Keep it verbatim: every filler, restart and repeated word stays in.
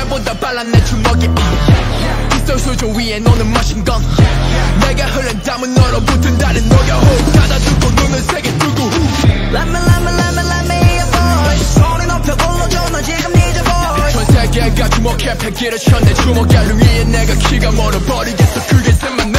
너보다 빨라 내 주먹이 피스톨 수조 위에 노는 머신건 내가 흐른 땀은 너로 붙은 다리 녹여 호흡 가다두고 눈을 세게 뜨고 Let me let me let me let me hear your voice 소리 높여 불러줘 너 지금 need your voice 전 세계가 주목해 패기를 쳐 내 주먹 알루 위에 내가 키가 멀어버리겠어 그게 셈만